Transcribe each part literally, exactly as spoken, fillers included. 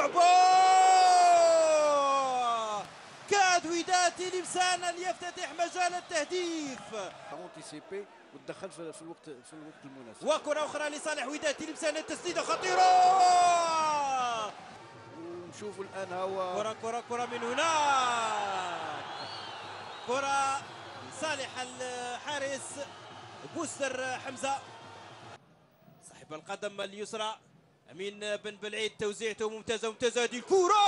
صعبة. كاد وداد تلمسان أن يفتتح مجال التهديف. انتيسيبي وتدخل في الوقت في الوقت المناسب. وكرة أخرى لصالح وداد تلمسان، التسديدة خطيرة. ونشوفوا الآن هو كرة كرة كرة من هناك، كرة لصالح الحارس بوستر حمزة صاحب القدم اليسرى أمين بن بلعيد. توزيعته ممتازة ممتازة، هذه الكرة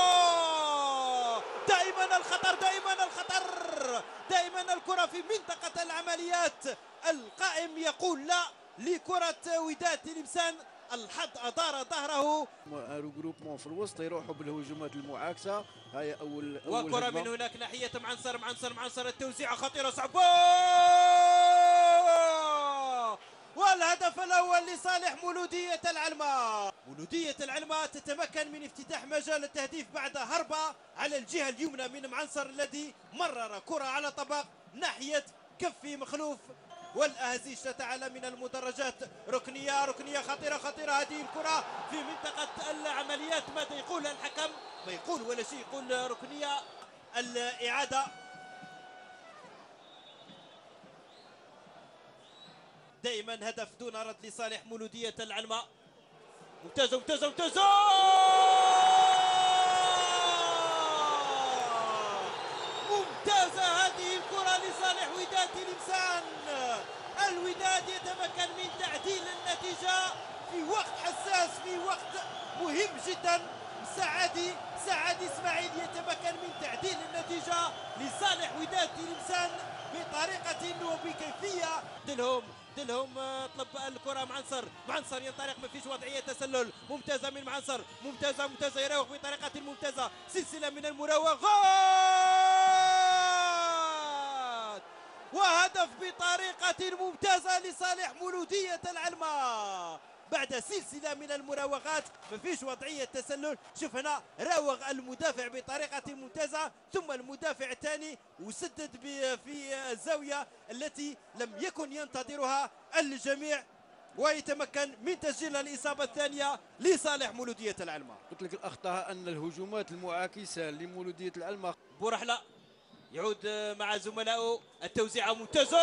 دائما الخطر دائما الخطر دائما الكرة في منطقة العمليات. القائم يقول لا لكرة وداد تلمسان، الحظ أدار ظهره. روجروبمون في الوسط يروحوا بالهجومات المعاكسة. هاي أول أول وكرة هجمة من هناك ناحية معنصر معنصر معنصر التوزيعة خطيرة صعبة، والهدف الأول لصالح مولودية العلماء. مولودية العلماء تتمكن من افتتاح مجال التهديف بعد هربة على الجهة اليمنى من معنصر الذي مرر كرة على طبق ناحية كف مخلوف، والأهزيج تتعالى من المدرجات. ركنية ركنية خطيرة خطيرة، هذه الكرة في منطقة العمليات. ماذا يقول الحكم؟ ما يقول ولا شيء، يقول ركنية. الإعادة دائما هدف دون رد لصالح مولودية العلماء. ممتازة ممتازة ممتازة، ممتازة هذه الكرة لصالح وداد تلمسان. الوداد يتمكن من تعديل النتيجة في وقت حساس، في وقت مهم جدا. سعادي سعادي اسماعيل يتمكن من تعديل النتيجة لصالح وداد تلمسان بطريقة وبكيفية. دلهم دلهم طلب الكرة معنصر معنصر ينطلق، ما فيش وضعية تسلل. ممتازة من معنصر، ممتازة ممتازة، يراوغ بطريقة ممتازة، سلسلة من المراوغات وهدف بطريقة ممتازة لصالح مولودية العلماء. بعد سلسلة من المراوغات ما فيش وضعية تسلل. شوف هنا راوغ المدافع بطريقة ممتازة، ثم المدافع الثاني وسدد في الزاوية التي لم يكن ينتظرها الجميع، ويتمكن من تسجيل الإصابة الثانية لصالح مولودية العلماء. قلت لك الأخطاء أن الهجومات المعاكسة لمولودية العلماء. بورحلة يعود مع زملائه، التوزيعة ممتازة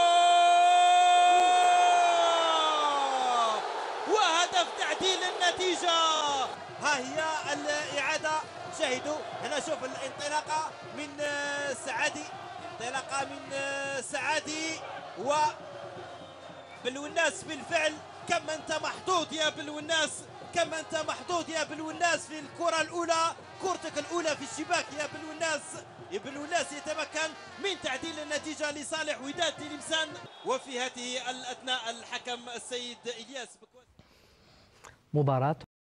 وهدف تعديل النتيجة. ها هي الإعادة، شاهدوا هنا، شوف الانطلاقة من سعادي، انطلاقة من سعادي وبالوناس. بالفعل كم أنت محظوظ يا بالوناس، كم أنت محظوظ يا بالوناس في الكرة الأولى، كرتك الأولى في الشباك يا بالوناس. بالوناس يتمكن من تعديل النتيجة لصالح وداد تلمسان. وفي هذه الأثناء الحكم السيد إلياس مباراة